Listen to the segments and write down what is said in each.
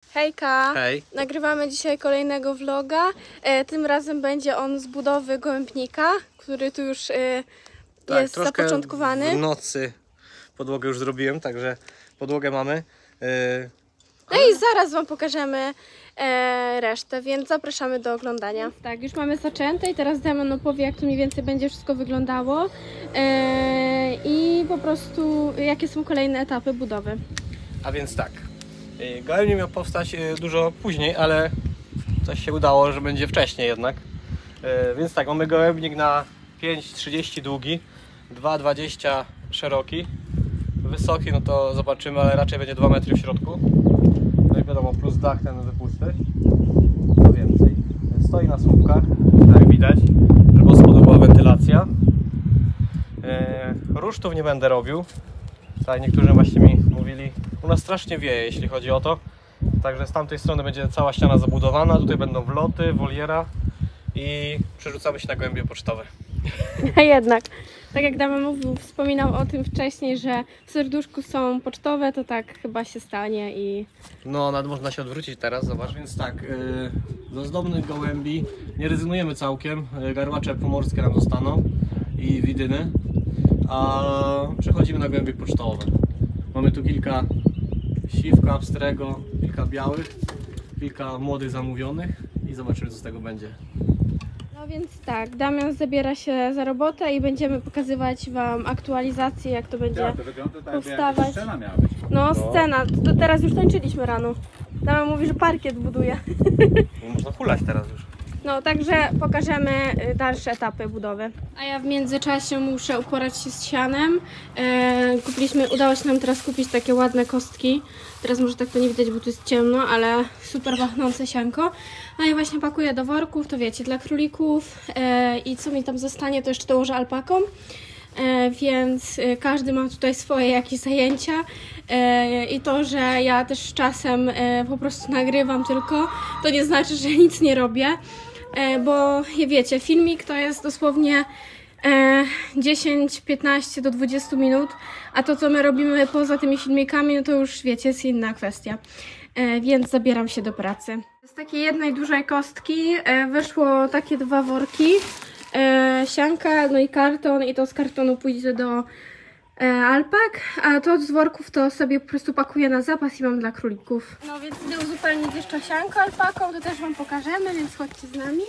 Hejka! Hej! Nagrywamy dzisiaj kolejnego vloga. Tym razem będzie on z budowy gołębnika, który tu już jest zapoczątkowany. W nocy podłogę już zrobiłem, także podłogę mamy. No i zaraz Wam pokażemy resztę, więc zapraszamy do oglądania. Tak, już mamy zaczęte i teraz Damian opowie, jak to mniej więcej będzie wszystko wyglądało i po prostu jakie są kolejne etapy budowy. A więc tak, gołębnik miał powstać dużo później, ale coś się udało, że będzie wcześniej jednak. Więc tak, mamy gołębnik na 5,30 długi, 2,20 szeroki. Wysoki, no to zobaczymy, ale raczej będzie 2 metry w środku. No i wiadomo, plus dach ten wypusty. Co więcej, stoi na słupkach, jak widać, żeby spodobała wentylacja. Rusztów nie będę robił. Tak, niektórzy właśnie mi mówili, u nas strasznie wieje, jeśli chodzi o to. Także z tamtej strony będzie cała ściana zabudowana, tutaj będą wloty, woliera i przerzucamy się na gołębie pocztowe. A jednak, tak jak Damian mówił, wspominał o tym wcześniej, że w serduszku są pocztowe, to tak chyba się stanie i... No, nawet można się odwrócić teraz, zobacz. Więc tak, z ozdobnych gołębi nie rezygnujemy całkiem. Garłacze pomorskie nam zostaną i widyny. A przechodzimy na gołębie pocztowe. Mamy tu kilka siwka, pstrego, kilka białych, kilka młodych zamówionych i zobaczymy, co z tego będzie. No więc tak, Damian zabiera się za robotę i będziemy pokazywać Wam aktualizację, jak to będzie powstawać. Scena miała być. No, scena, to teraz już tańczyliśmy rano. Damian mówi, że parkiet buduje. Można hulać teraz już. No, także pokażemy dalsze etapy budowy. A ja w międzyczasie muszę uporać się z sianem. Udało się nam teraz kupić takie ładne kostki. Teraz może tak to nie widać, bo tu jest ciemno, ale super pachnące sianko. No i właśnie pakuję do worków, to wiecie, dla królików. I co mi tam zostanie, to jeszcze dołożę alpakom. Więc każdy ma tutaj swoje jakieś zajęcia i to, że ja też czasem po prostu nagrywam tylko, to nie znaczy, że nic nie robię, bo wiecie, filmik to jest dosłownie 10-15 do 20 minut, a to, co my robimy poza tymi filmikami, no to już wiecie, jest inna kwestia. Więc zabieram się do pracy. Z takiej jednej dużej kostki wyszło takie 2 worki. Sianka, no i karton, i to z kartonu pójdzie do alpak, a to z worków to sobie po prostu pakuję na zapas i mam dla królików. No więc idę uzupełnić jeszcze sianko alpaką, to też Wam pokażemy, więc chodźcie z nami.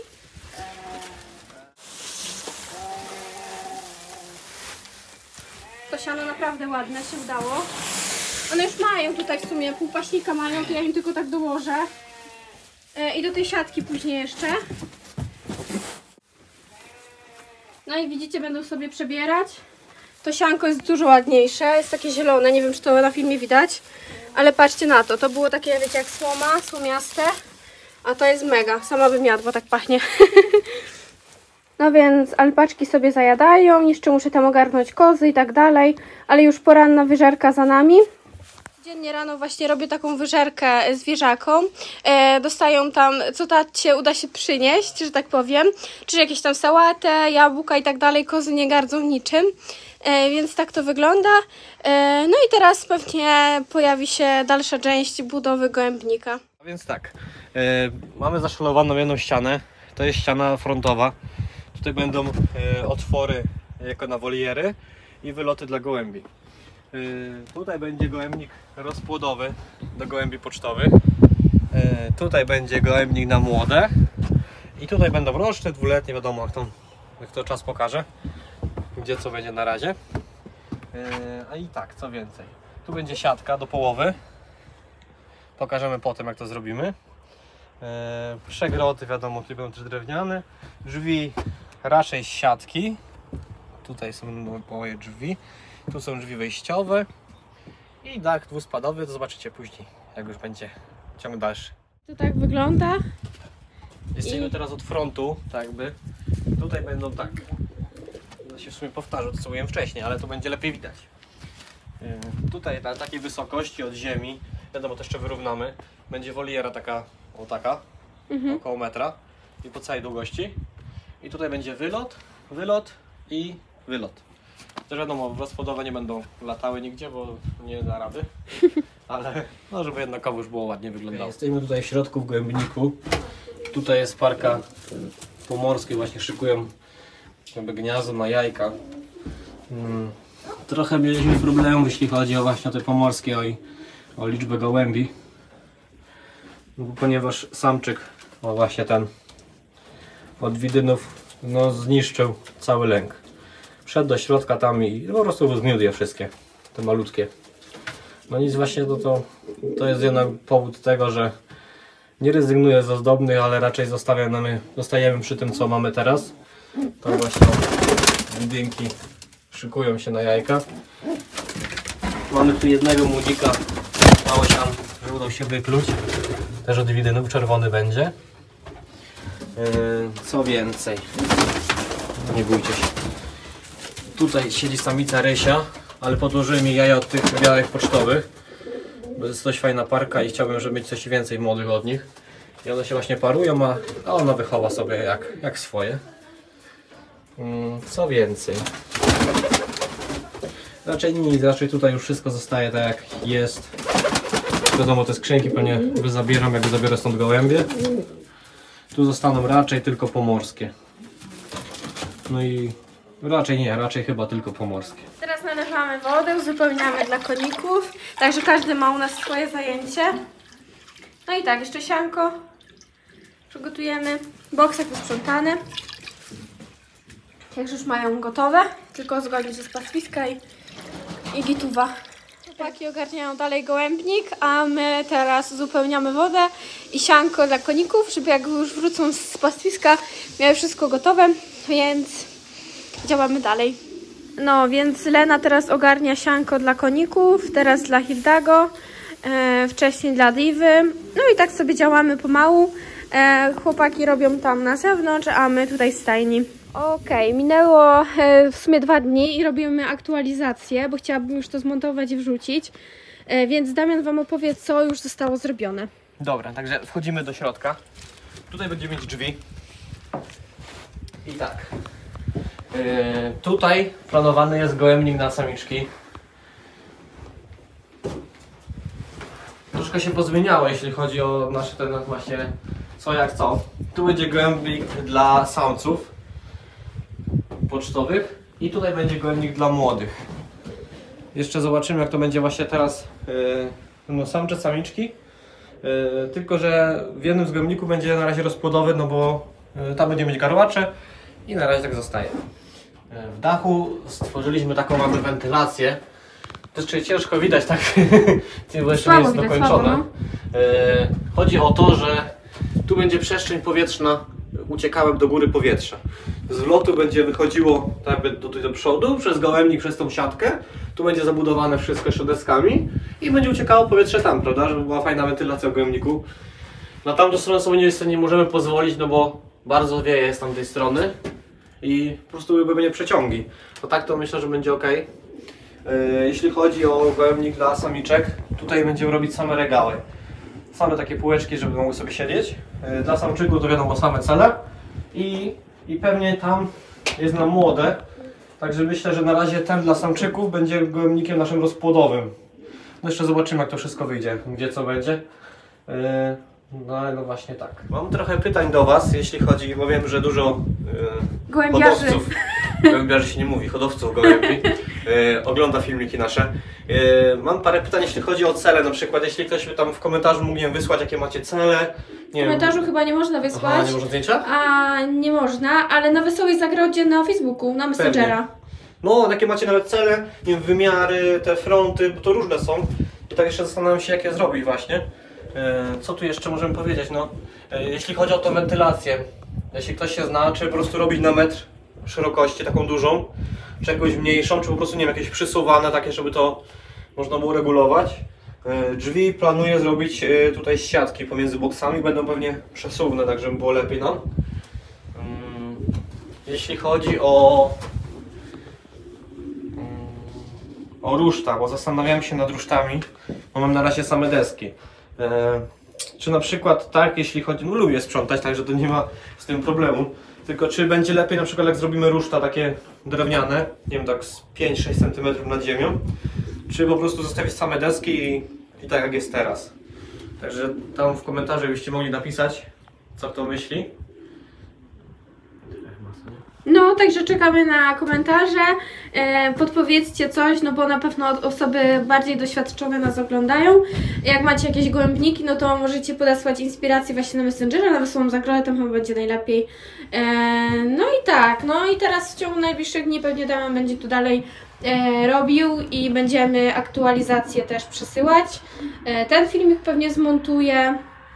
To siano naprawdę ładne się udało. One już mają tutaj w sumie półpaśnika mają, to ja im tylko tak dołożę. I do tej siatki później jeszcze. No i widzicie, będą sobie przebierać. To sianko jest dużo ładniejsze, jest takie zielone, nie wiem, czy to na filmie widać, ale patrzcie na to, to było takie, wiecie, jak słoma, słomiaste, a to jest mega, sama bym jadła, tak pachnie. No więc alpaczki sobie zajadają, jeszcze muszę tam ogarnąć kozy i tak dalej, ale już poranna wyżerka za nami. Dziennie rano właśnie robię taką wyżerkę zwierzakom. Dostają tam, co tacie uda się przynieść, że tak powiem. Czy jakieś tam sałatę, jabłka i tak dalej. Kozy nie gardzą niczym. Więc tak to wygląda. No i teraz pewnie pojawi się dalsza część budowy gołębnika. A więc tak, mamy zaszalowaną jedną ścianę. To jest ściana frontowa. Tutaj będą otwory jako na woliery i wyloty dla gołębi. Tutaj będzie gołębnik rozpłodowy do gołębi pocztowych. Tutaj będzie gołębnik na młode. I tutaj będą roczne, dwuletnie, wiadomo jak to czas pokaże, gdzie co będzie na razie. A i tak, co więcej. Tu będzie siatka do połowy. Pokażemy potem, jak to zrobimy. Przegroty, wiadomo, tutaj będą też drewniane. Drzwi raczej z siatki. Tutaj są moje drzwi. Tu są drzwi wejściowe i dach dwuspadowy, to zobaczycie później, jak już będzie ciąg dalszy. To tak wygląda. Jesteśmy teraz od frontu, tak jakby. Tutaj będą tak, ja się w sumie powtarzam to, co mówiłem wcześniej, ale to będzie lepiej widać. Tutaj na takiej wysokości od ziemi, wiadomo, to jeszcze wyrównamy, będzie woliera taka, o taka, około metra i po całej długości. I tutaj będzie wylot i wylot. Też wiadomo, rozpłodowe nie będą latały nigdzie, bo nie da rady. ale no, żeby jednakowoż było ładnie wyglądało. Jesteśmy tutaj w środku w gołębniku. Tutaj jest parka pomorskie, właśnie szykują jakby gniazdo na jajka. Trochę mieliśmy problemów, jeśli chodzi o właśnie te pomorskie, o liczbę gołębi. No, ponieważ samczyk, o właśnie ten od widynów, no zniszczył cały lęk. Wszedł do środka tam i po prostu zgniótł je wszystkie, te malutkie. No nic, właśnie to jest jeden powód tego, że nie rezygnuję z ozdobnych, ale raczej zostajemy przy tym, co mamy teraz. To właśnie widynki szykują się na jajka. Mamy tu jednego młodzika, małosian, że udał się wykluć. Też od widynów, czerwony będzie. Co więcej, nie bójcie się. Tutaj siedzi samica rysia, ale podłożyłem jej jaja od tych białych pocztowych. Bo jest dość fajna parka i chciałbym, żeby mieć coś więcej młodych od nich. I one się właśnie parują, a ona wychowa sobie jak swoje. Co więcej? Raczej nic, raczej tutaj już wszystko zostaje tak jak jest. Wiadomo, te skrzynki pewnie zabieram, jak zabiorę stąd gołębie. Tu zostaną raczej tylko pomorskie. No i raczej chyba tylko pomorskie. Teraz nalewamy wodę, uzupełniamy dla koników, także każdy ma u nas swoje zajęcie. No i tak, jeszcze sianko przygotujemy, boksek wysprzątany. Także już mają gotowe, tylko zgodzić się z pastwiska i gituwa. Chłopaki ogarniają dalej gołębnik, a my teraz uzupełniamy wodę i sianko dla koników, żeby jak już wrócą z pastwiska, miały wszystko gotowe, więc działamy dalej. No, więc Lena teraz ogarnia sianko dla koników, teraz dla Hildago, wcześniej dla Diwy. No i tak sobie działamy pomału. Chłopaki robią tam na zewnątrz, a my tutaj w stajni. Okej, minęło w sumie 2 dni i robimy aktualizację, bo chciałabym już to zmontować i wrzucić. Więc Damian wam opowie, co już zostało zrobione. Dobra, także wchodzimy do środka. Tutaj będziemy mieć drzwi. I tak. Tutaj planowany jest gołębnik na samiczki. Troszkę się pozmieniało, jeśli chodzi o nasze ten właśnie co jak co. Tu będzie gołębnik dla samców pocztowych i tutaj będzie gołębnik dla młodych. Jeszcze zobaczymy, jak to będzie właśnie teraz no, samcze, samiczki. Tylko że w jednym z gołębników będzie na razie rozpłodowy, no bo tam będziemy mieć garłacze i na razie tak zostaje. W dachu stworzyliśmy taką mamy wentylację. To jeszcze ciężko widać, tak? Bo jeszcze nie jest dokończone. Chodzi o to, że tu będzie przestrzeń powietrzna, uciekałem do góry powietrza. Z lotu będzie wychodziło tak jakby tutaj do przodu, przez gołębnik, przez tą siatkę. Tu będzie zabudowane wszystko jeszcze deskami i będzie uciekało powietrze tam, prawda? Żeby była fajna wentylacja w gołębniku. Na tamtą stronę sobie nie możemy pozwolić, no bo bardzo wieje z tamtej strony i po prostu były przeciągi. To tak to myślę, że będzie ok. Jeśli chodzi o gołębnik dla samiczek, tutaj będziemy robić same regały. Same takie półeczki, żeby mogły sobie siedzieć. Dla samczyków to wiadomo same cele. I pewnie tam jest na młode. Także myślę, że na razie ten dla samczyków będzie gołębnikiem naszym rozpłodowym. No jeszcze zobaczymy, jak to wszystko wyjdzie, gdzie co będzie. No właśnie tak. Mam trochę pytań do Was, jeśli chodzi, bo wiem, że dużo hodowców, gołębiarzy się nie mówi, hodowców gołębi, ogląda filmiki nasze. Mam parę pytań, jeśli chodzi o cele, na przykład jeśli ktoś by tam w komentarzu mógł wysłać, jakie macie cele. W komentarzu chyba nie można wysłać. Aha, nie można zdjęcia? A nie można, ale na Wesołej Zagrodzie na Facebooku, na Messengera. Pewnie. No, jakie macie nawet cele, nie wiem, wymiary, te fronty, bo to różne są. I tak jeszcze zastanawiam się, jak je zrobić właśnie. Co tu jeszcze możemy powiedzieć? No, jeśli chodzi o tą wentylację, jeśli ktoś się zna, czy po prostu robić na metr szerokości, taką dużą, czy jakąś mniejszą, czy po prostu nie wiem, jakieś przysuwane takie, żeby to można było regulować. Drzwi planuję zrobić tutaj z siatki pomiędzy boksami, będą pewnie przesuwne, tak żeby było lepiej nam. Jeśli chodzi o ruszta, bo zastanawiałem się nad rusztami, bo mam na razie same deski. Czy na przykład tak, jeśli chodzi, no lubię sprzątać, także to nie ma z tym problemu. Tylko czy będzie lepiej na przykład jak zrobimy ruszta takie drewniane, nie wiem, tak z 5-6 cm nad ziemią, czy po prostu zostawić same deski i tak jak jest teraz. Także tam w komentarzu byście mogli napisać, co kto myśli. No, także czekamy na komentarze, podpowiedzcie coś, no bo na pewno osoby bardziej doświadczone nas oglądają. Jak macie jakieś gołębniki, no to możecie podesłać inspirację właśnie na Messengera, na Wesołą Zagrodę, tam chyba będzie najlepiej. No i tak, no i teraz w ciągu najbliższych dni pewnie Damian będzie tu dalej robił i będziemy aktualizacje też przesyłać. Ten filmik pewnie zmontuję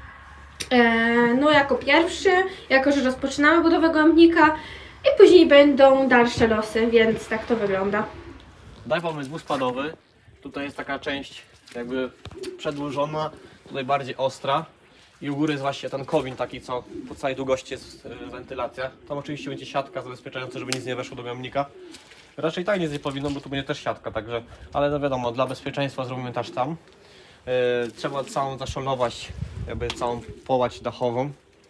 no jako pierwszy, jako że rozpoczynamy budowę gołębnika. I później będą dalsze losy, więc tak to wygląda. Daj pomysł wóz padowy. Tutaj jest taka część jakby przedłużona, tutaj bardziej ostra. I u góry jest właśnie ten kowin taki, co po całej długości jest wentylacja. Tam oczywiście będzie siatka zabezpieczająca, żeby nic nie weszło do gołębnika. Raczej tak nic nie powinno, bo tu będzie też siatka, także... Ale no wiadomo, dla bezpieczeństwa zrobimy też tam. Trzeba całą zaszolować, jakby całą połać dachową.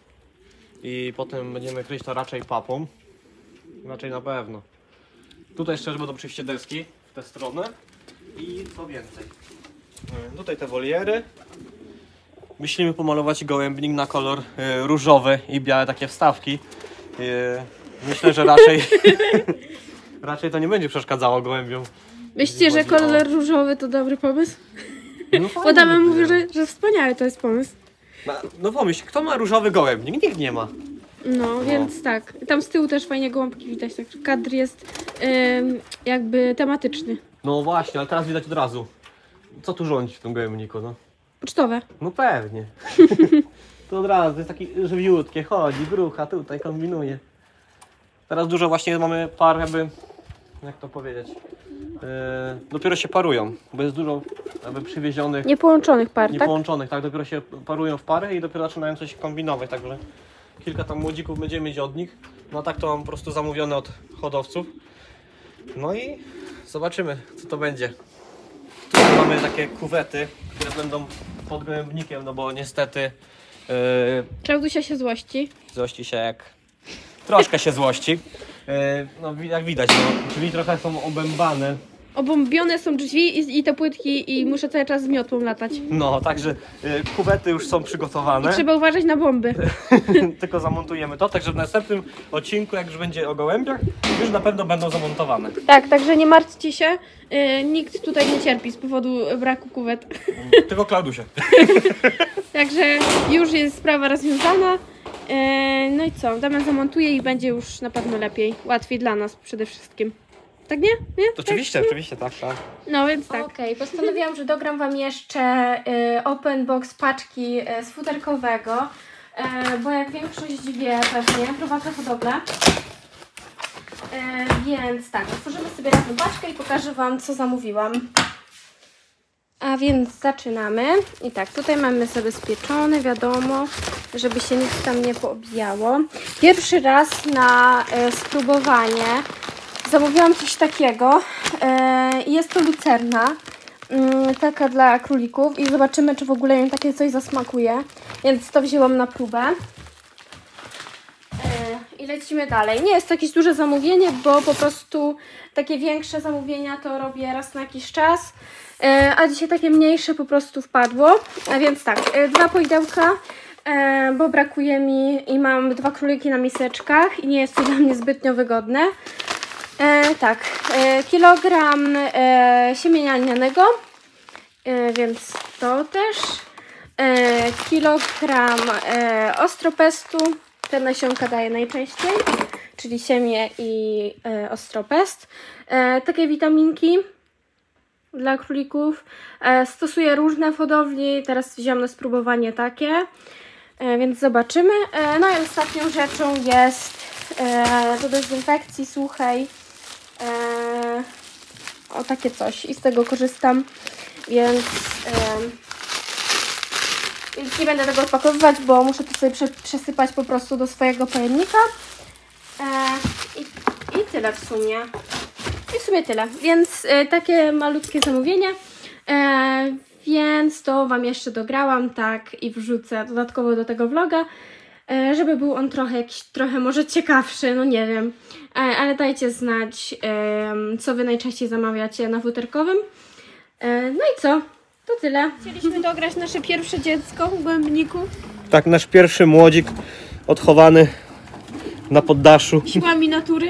I potem będziemy kryć to raczej papą. Raczej na pewno. Tutaj jeszcze będą oczywiście deski w tę stronę i co więcej. Tutaj te woliery. Myślimy pomalować gołębnik na kolor różowy i białe takie wstawki. Myślę, że raczej raczej to nie będzie przeszkadzało gołębiom. Myślicie, że kolor różowy to dobry pomysł? No Bo Damian mówi, że wspaniały to jest pomysł. No pomyśl, kto ma różowy gołębnik? Nikt nie ma. No, więc tak. Tam z tyłu też fajnie gołąbki widać, tak kadr jest jakby tematyczny. No właśnie, ale teraz widać od razu. Co tu rządzi w tym gołębniku, no? Pocztowe. No pewnie. To od razu jest taki żywiutkie, chodzi, grucha tutaj kombinuje. Teraz dużo właśnie mamy par jakby, jak to powiedzieć, dopiero się parują, bo jest dużo jakby przywiezionych, Niepołączonych par, tak? niepołączonych, tak, dopiero się parują w pary i dopiero zaczynają coś kombinować, także kilka tam młodzików będziemy mieć od nich. No tak to mam po prostu zamówione od hodowców. No i zobaczymy, co to będzie. Tutaj mamy takie kuwety, które będą pod gołębnikiem, no bo niestety Klaudusia się złości. złości się jak... Troszkę się złości. No jak widać, no, drzwi trochę są obębane. Obombione są drzwi i te płytki i muszę cały czas z miotłą latać. No, także kuwety już są przygotowane. Trzeba uważać na bomby. Tylko zamontujemy to, także w następnym odcinku, jak już będzie o gołębiach, już na pewno będą zamontowane. Tak, także nie martwcie się. Nikt tutaj nie cierpi z powodu braku kuwet. Tylko Klaudusie. Także już jest sprawa rozwiązana. No i co? Damian zamontuje i będzie już na pewno lepiej. Łatwiej dla nas przede wszystkim. Tak nie? Nie? Oczywiście, tak? oczywiście, tak, tak. No więc tak. Okej, postanowiłam, że dogram Wam jeszcze open box paczki z futerkowego, bo jak większość wie pewnie, prowadzę hodowlę. Więc tak, otworzymy sobie razem paczkę i pokażę Wam, co zamówiłam. A więc zaczynamy. I tak, tutaj mamy zabezpieczone, wiadomo, żeby się nic tam nie poobijało. Pierwszy raz na spróbowanie zamówiłam coś takiego. Jest to lucerna, taka dla królików i zobaczymy, czy w ogóle im takie coś zasmakuje. Więc to wzięłam na próbę. I lecimy dalej. Nie jest to jakieś duże zamówienie, bo po prostu takie większe zamówienia to robię raz na jakiś czas. A dzisiaj takie mniejsze po prostu wpadło. A więc tak, 2 poidełka, bo brakuje mi i mam 2 króliki na miseczkach i nie jest to dla mnie zbytnio wygodne. Tak, kilogram siemienia lnianego, więc to też. Kilogram ostropestu, te nasionka daję najczęściej, czyli siemię i ostropest. Takie witaminki dla królików. Stosuję różne w hodowli, teraz wziąłem na spróbowanie takie, więc zobaczymy. No i ostatnią rzeczą jest do dezynfekcji suchej o takie coś i z tego korzystam, więc nie będę tego odpakowywać, bo muszę to sobie przesypać po prostu do swojego pojemnika. I tyle w sumie. I w sumie tyle. Więc takie malutkie zamówienie. Więc to Wam jeszcze dograłam, tak, i wrzucę dodatkowo do tego vloga, żeby był on trochę może ciekawszy, no nie wiem. Ale dajcie znać, co Wy najczęściej zamawiacie na futerkowym. No i co? To tyle. Chcieliśmy dograć nasze pierwsze dziecko w Głębniku. Tak, nasz pierwszy młodzik odchowany na poddaszu. Siłami natury.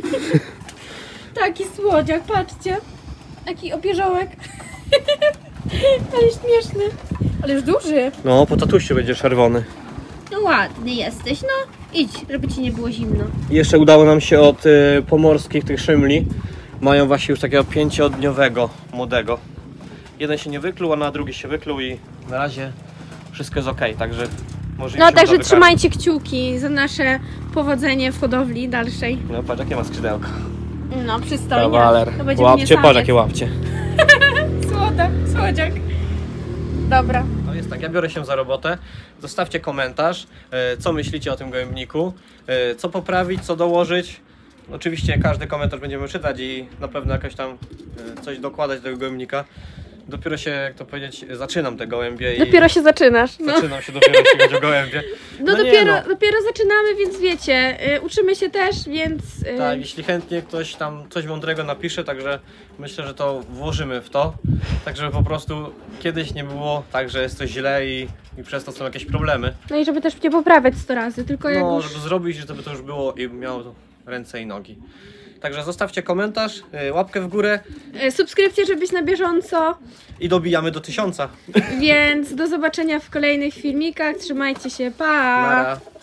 Taki słodziak, patrzcie. Jaki opierzołek. Ale śmieszny. Ale już duży. No, po tatusiu będzie czerwony. No ładny jesteś, no. Idź, żeby ci nie było zimno. I jeszcze udało nam się od pomorskich tych szymli. Mają właśnie już takiego 5-dniowego młodego. Jeden się nie wykluł, a na drugi się wykluł i na razie wszystko jest ok, także może im No się uda także wykarmić. trzymajcie kciuki za nasze powodzenie w hodowli dalszej. No patrz, jakie ma skrzydełko. No przystojnie. Kawaler. To będzie Łapcie, mnie patrz jakie łapcie. Słodziak. Dobra. No jest tak, ja biorę się za robotę. Zostawcie komentarz, co myślicie o tym gołębniku, co poprawić, co dołożyć. Oczywiście każdy komentarz będziemy czytać i na pewno jakoś tam coś dokładać do tego gołębnika. Dopiero się, jak to powiedzieć, zaczynam te gołębie i Dopiero się zaczynasz. No, zaczynam się dopiero, jeśli chodzi o gołębie. no, dopiero zaczynamy, więc wiecie, uczymy się też, więc... Tak, jeśli chętnie ktoś tam coś mądrego napisze, także myślę, że to włożymy w to. Tak, żeby po prostu kiedyś nie było tak, że jest to źle i przez to są jakieś problemy. No i żeby też nie poprawiać 100 razy, tylko jak No, już... żeby zrobić, żeby to już było i miało to ręce i nogi. Także zostawcie komentarz, łapkę w górę Subskrypcję, żeby być na bieżąco, i dobijamy do 1000. więc do zobaczenia w kolejnych filmikach, trzymajcie się, pa! Nara.